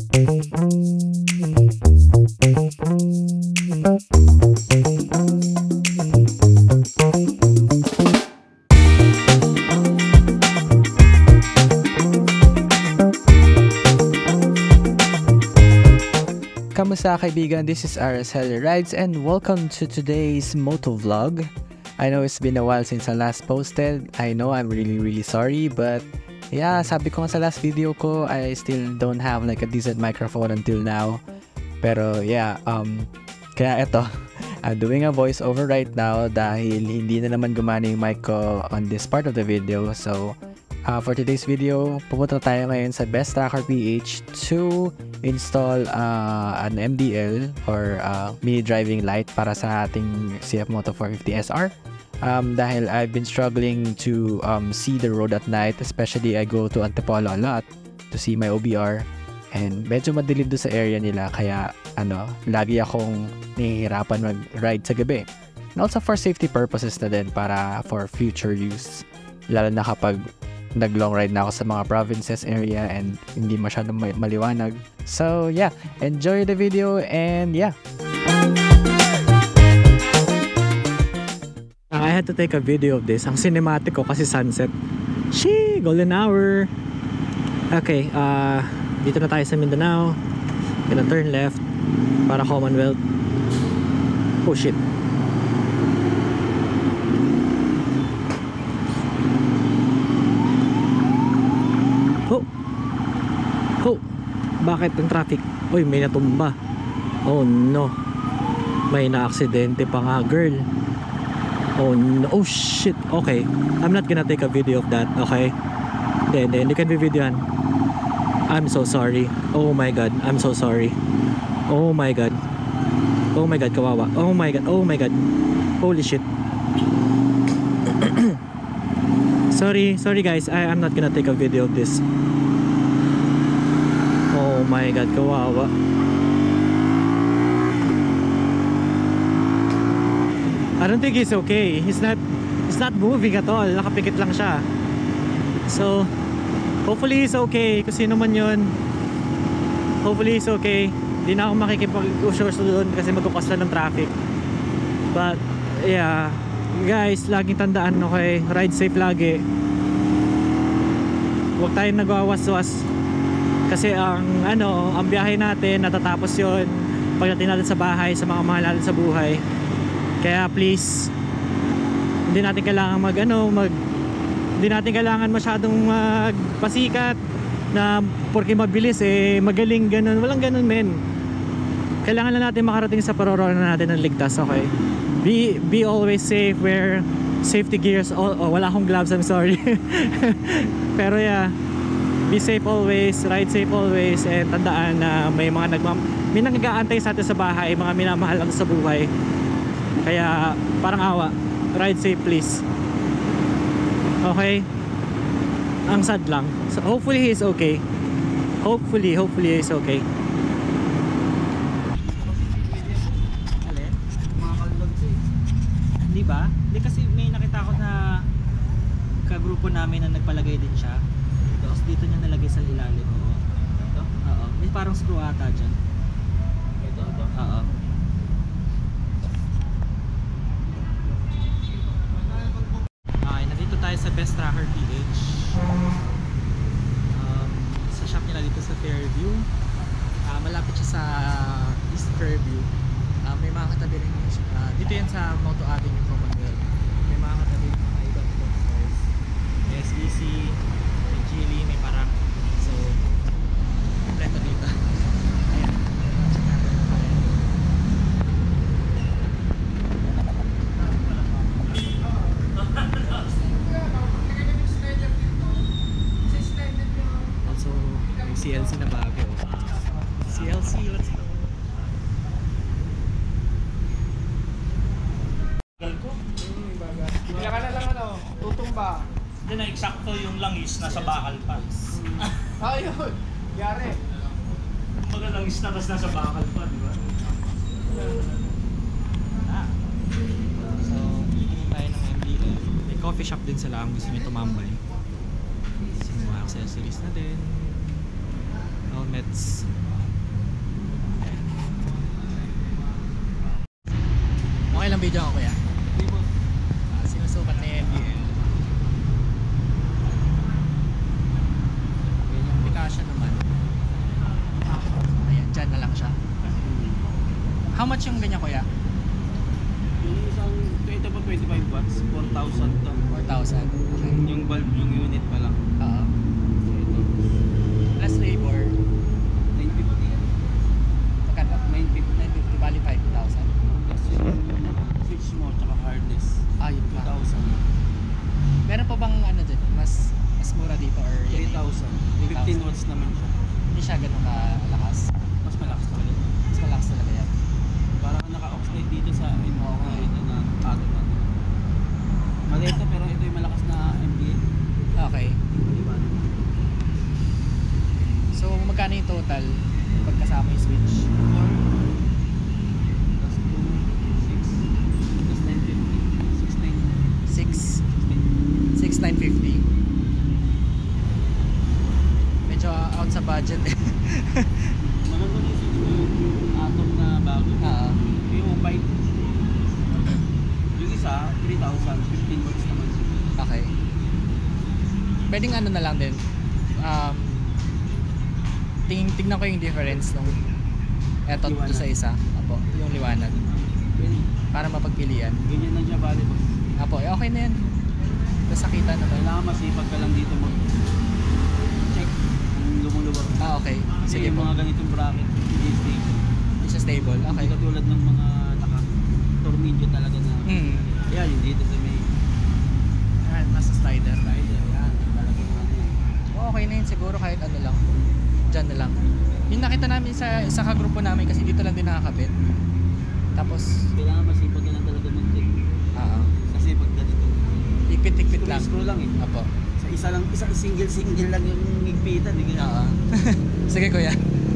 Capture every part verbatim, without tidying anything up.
Kamusta kaibigan? This is Araceli Rides and welcome to today's moto vlog. I know it's been a while since I last posted. I know I'm really really sorry, but yeah, sabi ko nga sa last video ko, I still don't have like a decent microphone until now. Pero yeah, um, kaya eto, I'm doing a voiceover right now dahil hindi na naman gumana yung mic ko on this part of the video. So uh, for today's video, pupunta tayo ngayon sa Best Tracker P H to install uh, an M D L or uh, mini driving light para sa ating C F Moto four fifty S R. Um, dahil I've been struggling to um, see the road at night, especially I go to Antipolo a lot to see my O B R, and medyo madilim doon sa area nila, kaya ano, lagi akong nahihirapan mag-ride sa gabi. And also for safety purposes na din, para for future use, lalo na kapag nag-long ride na ako sa mga provinces area and hindi masyadong maliwanag. So yeah, enjoy the video and yeah. I had to take a video of this. Ang cinematic ko kasi sunset. Shee! Golden hour! Okay, uh, dito na tayo sa Mindanao. Gonna turn left para Commonwealth. Oh shit. Oh! Oh! Bakit ang traffic? Uy, may natumba. Oh no. May na-aksidente pa nga, girl. Oh no. Oh shit. Okay, I'm not gonna take a video of that. Okay, hindi, hindi, hindi can be videoan. I'm so sorry. Oh my god, I'm so sorry. Oh my god. Oh my god, kawawa. Oh my god, oh my god. Holy shit. Sorry, sorry guys, I, I'm not gonna take a video of this. Oh my god, kawawa. I don't think he's okay. He's not he's not moving at all. Nakapikit lang siya. So hopefully he's okay. Kung sino man yun, hopefully he's okay. Hindi na ako makikipag-usure doon kasi magkukos lang ng traffic. But yeah, guys, laging tandaan, okay, ride safe lagi. Huwag tayong nagwawaswas kasi ang ano, ang biyahe natin natatapos yun pagdating natin sa bahay, sa mga mahal natin sa buhay. Kaya please, hindi natin kailangan mag ano, mag hindi natin kailangan masyadong magpasikat na porque mabilis eh magaling, ganun. Walang ganun, men. Kailangan lang natin makarating sa paroroonan natin ng ligtas, okay? Be be always safe, wear safety gears. Oh, oh wala akong gloves, I'm sorry. Pero yeah, be safe always, ride safe always, and tandaan na may mga nagmam may nag-aantay sa atin sa bahay, mga minamahal natin sa buhay. Kaya parang awa, ride safe please. Okay, ang sad lang. So hopefully he's okay. Hopefully, hopefully he's okay. Alin? Mga kalulog eh. Hindi ba? Hindi, kasi may nakita ko na kagrupo namin na nagpalagay din siya. Tapos dito niya nalagay sa ilalim. Oo. Ito? Oo. May parang screw ata dyan. Ito? Ito? Oo. Tayo sa Best Tracker P H, um, sa shop nila dito sa Fairview. Uh, malapit siya sa East Fairview. Uh, may mga katabi rin uh, dito yan sa Moto Avenue, Commonwealth. May mga katabi rin mga ibang stores. May S E C, may Geely, may Parang. So kompleto dito. Ayan. C L C na bago. C L C, let's go. Bila ka na lang ano, tutumba. Hindi na eksakto yung langis nasa bakal pa. Ayun, yari. Kumbaga langis na tas nasa bakal pa, di ba? Ah. So, hihingin tayo ng M D L. May coffee shop din sila kung gusto nyo tumambay. So, mga accessories na din. Helmets. video ako kuya? Ah, sinusukat na yung M D L. Yan yung Picasso naman. Ayan, dyan na lang siya. How much yung ganyan kuya? Yung isang, ito po twenty-five watts, four thousand to. four thousand. Okay. Yung bulb, yung unit pa lang. Oo. Ito, Plus labor. nine fifty. Magkano? nine fifty. nine fifty bali five thousand. Tapos yung switch mo, tsaka harness. Ah, yun two pa. thousand. Meron pa bang ano dyan? Mas mas mura dito or three yan? thousand. fifteen watts naman siya. Hindi siya ganun kalakas. Mas malakas talaga. Mas malakas talaga yan. Parang naka-oxide dito sa ino Oo nga. ito na ato na. Mali ito pero ito yung malakas na M D L. Okay. Diba? So magkano yung total pagkasama yung switch? four plus two, six plus nine fifty. six nine six six nine fifty. Medyo out sa budget eh. Maganda na yung switch ko yung atom na bago. Oo. Yung bike. Yung isa, three thousand. fifteen watts naman siya. Okay. Pwedeng ano na lang din. Um, ting tignan ko yung difference nung eto to Liwanag. sa isa. Apo, yung liwanag. Well, Para mapagpilian. ganyan lang siya bali boss. Apo, eh, okay na yan. Basta kita naman. Kailangan masipag ka lang dito mag check kung lumuluwag. Ah, okay. Kasi Sige yung po. mga ganitong bracket, hindi stable. Hindi siya stable. Hindi Okay. katulad ng mga naka-tornilyo talaga na. Hmm. Yan, yung dito sa may Yan, nasa slider. rider. Yan, talagang ano yan. Oh, okay na yun siguro kahit ano lang. Diyan na lang. Yung nakita namin sa sa kagrupo namin kasi dito lang din nakakabit. Tapos, Kailangan masipag ka lang talaga mag-check. ah, Kasi pag ganito, ikpit-ikpit lang. screw lang eh. Apo. Sa isa lang, isang single-single lang yung higpitan. Hindi ka Oo. Sige kuya.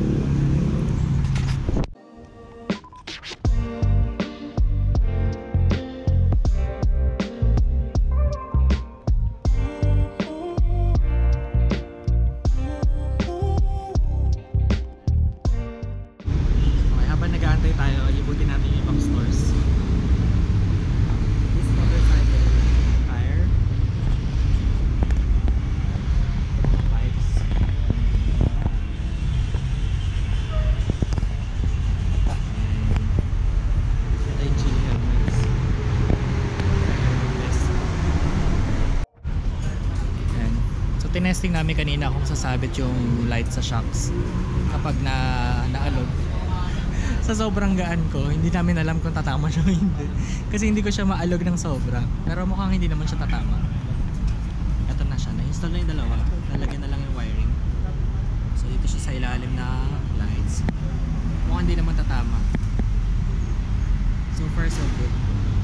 Okay, habang nag-aantay tayo, ibutin natin yung ibang stores. This motorcycle tire. Pipes. Ito yung G helmets. Yes. Ayan. So tinesting namin kanina kung sasabit yung light sa shocks kapag na naalog. Sa sobrang gaan ko, hindi namin alam kung tatama siya o hindi. Kasi hindi ko siya maalog ng sobra. Pero mukhang hindi naman siya tatama. Ito na siya. Na-install na yung dalawa. Lalagyan na lang yung wiring. So dito siya sa ilalim na lights. Mukhang hindi naman tatama. So far so good.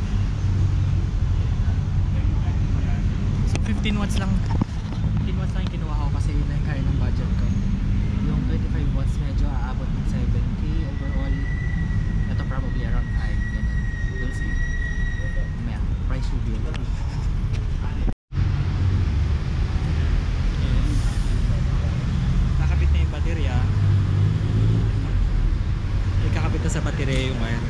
So fifteen watts lang. fifteen watts lang yung kinuha ko kasi yun na yung kaya ng budget ko. Yung twenty-five watts medyo aabot ng seven K overall. Ito probably around five. Ganun. We'll see. Mamaya, price review. Ayan. Nakabit na yung baterya. Ikakabit na sa baterya yung wire.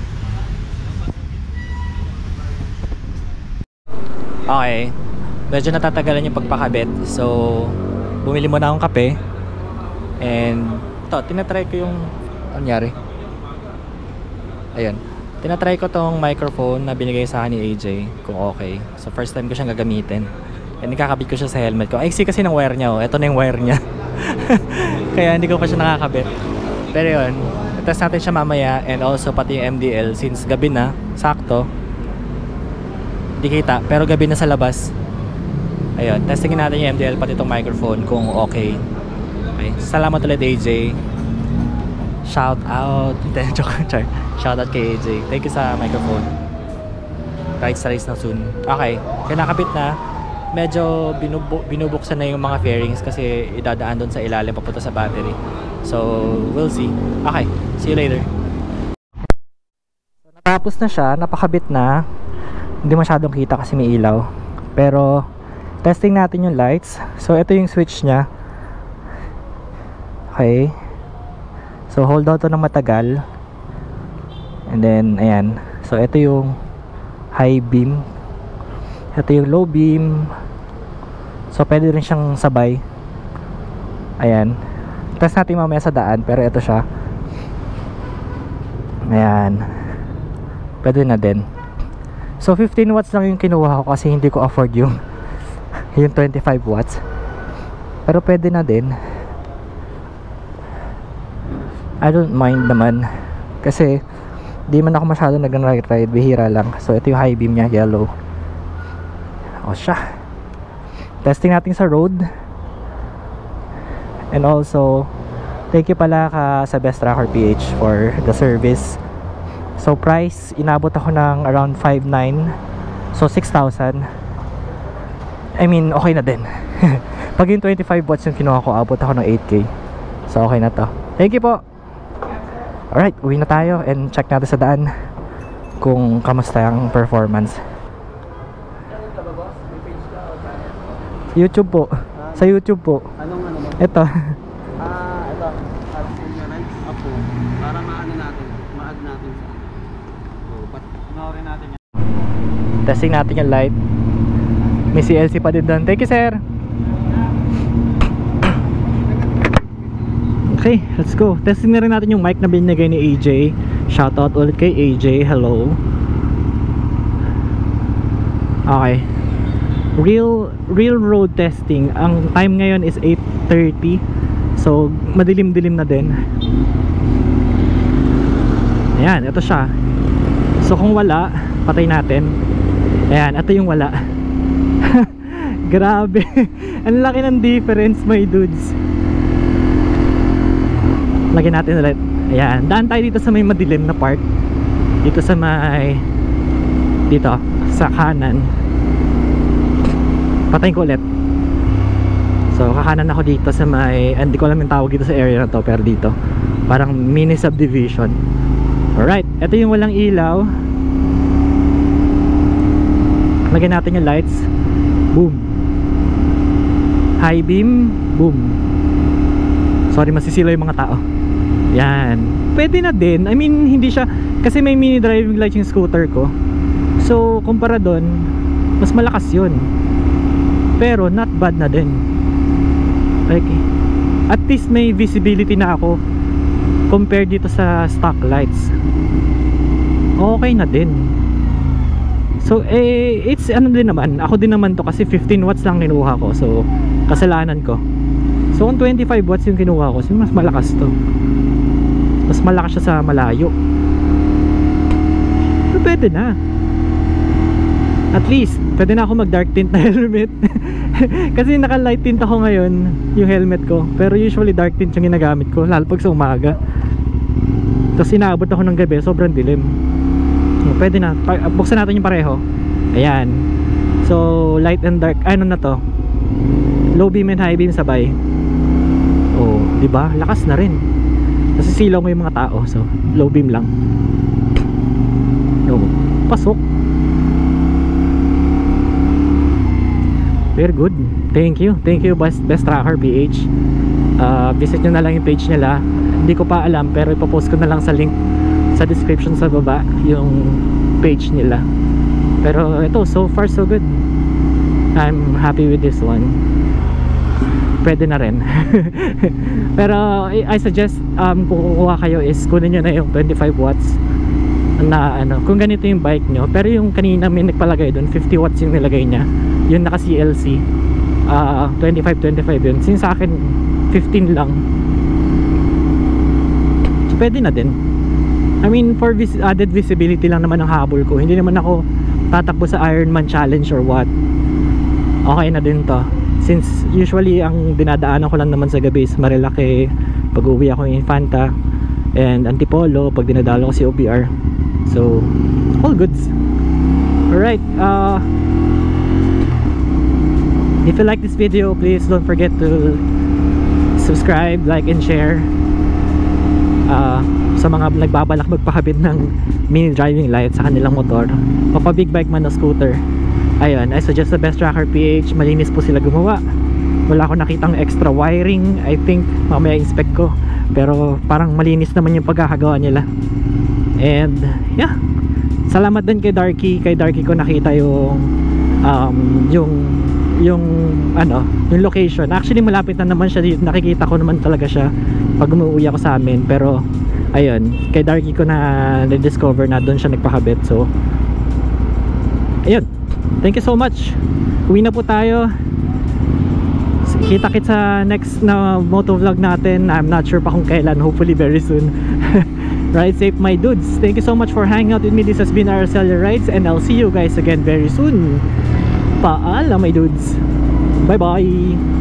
Okay. Medyo natatagalan yung pagpakabit. So, bumili muna akong kape. And ito, tinatry ko yung ano nangyari. Ayun. Tinatry ko tong microphone na binigay sa akin ni A J kung okay. So first time ko siyang gagamitin. And ikakabit ko siya sa helmet ko. Ay, see kasi ng wire niya oh. Ito na yung wire niya. Kaya hindi ko pa siya nakakabit. Pero yun, test natin siya mamaya and also pati yung M D L since gabi na, sakto. Di kita, pero gabi na sa labas. Ayun, testingin natin yung M D L pati itong microphone kung okay. Okay, salamat ulit A J. Shout out. Hindi, joke. Shout out kay A J. Thank you sa microphone. Rides na rides na soon. Okay, kaya nakabit na. Medyo binubu binubuksan na yung mga fairings kasi idadaan doon sa ilalim papunta sa battery. So, we'll see. Okay, see you later. So, natapos na siya, napakabit na. Hindi masyadong kita kasi may ilaw. Pero, testing natin yung lights. So, ito yung switch niya. Okay. So, hold out to ng matagal. And then, ayan. So, ito yung high beam. Ito yung low beam. So pwede rin siyang sabay. Ayan. Test natin mamaya sa daan, pero ito siya. Ayan. Pwede na din. So fifteen watts lang yung kinuha ko kasi hindi ko afford yung yung twenty-five watts. Pero pwede na din. I don't mind naman kasi di man ako masyado nag-ride, bihira lang. So ito yung high beam niya, yellow. O siya. Testing natin sa road. And also thank you pala ka sa Best Tracker P H for the service. So price, inabot ako ng around five nine. So six thousand. I mean okay na din. Pag yung twenty-five watts yung kinuha ko, abot ako ng eight K. So okay na to. Thank you po. Alright, uwi na tayo and check natin sa daan kung kamusta ang performance. YouTube po. Sa YouTube po. Anong ano mo? Ito. Ah, ito. Add senior rights up po. Para maano natin, ma-add natin sa so, but panoorin natin yan. Testing natin yung light. May C L C pa din doon. Thank you, sir. Okay, let's go. Testing na rin natin yung mic na binigay ni A J. Shoutout ulit kay A J. Hello. Okay. Real real road testing. Ang time ngayon is eight thirty. So, madilim-dilim na din. Ayan, ito siya. So, kung wala, patay natin. Ayan, ito yung wala. Grabe. Ang laki ng difference, my dudes. Lagyan natin ulit. Ayan, daan tayo dito sa may madilim na part. Dito sa may dito, sa kanan. Patayin ko ulit. So, kakanan ako dito sa may, hindi ko alam yung tawag dito sa area na to, pero dito parang mini subdivision. Alright, ito yung walang ilaw. Lagyan natin yung lights. Boom. High beam. Boom. Sorry, masisila yung mga tao. Yan. Pwede na din. I mean, hindi siya, kasi may mini driving lights yung scooter ko. So, kumpara doon, mas malakas yun. Pero, not bad na din. Like, at least may visibility na ako compared dito sa stock lights. Okay na din. So, eh, it's ano din naman. Ako din naman to kasi fifteen watts lang kinuha ko. So, kasalanan ko. So, kung twenty-five watts yung kinuha ko, so mas malakas to. Mas malakas siya sa malayo. So, pwede na. At least, pwede na ako mag dark tint na helmet. Kasi naka light tint ako ngayon, yung helmet ko. Pero usually dark tint yung ginagamit ko, lalo pag sa umaga. Tapos inaabot ako ng gabi, sobrang dilim. So, pwede na, buksan natin yung pareho. Ayan. So, light and dark, ano na to, low beam and high beam sabay. Oh, di ba? Lakas na rin. Kasi silaw mo yung mga tao. So, low beam lang. Oh, pasok. Very good. Thank you. Thank you Best, Best Tracker P H. uh, Visit nyo na lang yung page nila. Hindi ko pa alam pero ipopost ko na lang sa link sa description sa baba yung page nila. Pero ito, so far so good. I'm happy with this one. Pwede na rin. Pero I suggest um, kung kukuha kayo is kunin nyo na yung twenty-five watts na ano, kung ganito yung bike nyo. Pero yung kanina may nagpalagay doon, fifty watts yung nilagay nya, yung naka C L C, uh, twenty-five twenty-five yun. Since sa akin fifteen lang, so pwede na din. I mean, for vis added visibility lang naman ang habol ko. Hindi naman ako tatakbo sa Ironman challenge or what. Okay na din to. Since usually ang dinadaanan ko lang naman sa gabi is Marilake, pag uwi ako ng Infanta, and Antipolo pag dinadalo ko si O B R. So all goods. Alright, uh, if you like this video, please don't forget to subscribe, like, and share. Uh, sa mga nagbabalak magpakabit ng mini driving light sa kanilang motor o pa big bike man o scooter, ayun, I suggest the Best Tracker P H. Malinis po sila gumawa. Wala akong nakitang extra wiring. I think mamaya inspect ko, pero parang malinis naman yung pagkakagawa nila. And yeah, salamat din kay Darky. Kay Darky ko nakita yung um, yung yung ano, yung location. Actually malapit na naman siya dito. Nakikita ko naman talaga siya pag umuwi ako sa amin. Pero ayun, kay Darky ko na na-discover na doon siya nagpakabit. So ayun, thank you so much. Uwi na po tayo. Kita-kits sa next na motovlog natin. I'm not sure pa kung kailan. Hopefully very soon. Ride safe my dudes. Thank you so much for hanging out with me. This has been Araceli Rides, and I'll see you guys again very soon. Paalam my dudes. Bye bye.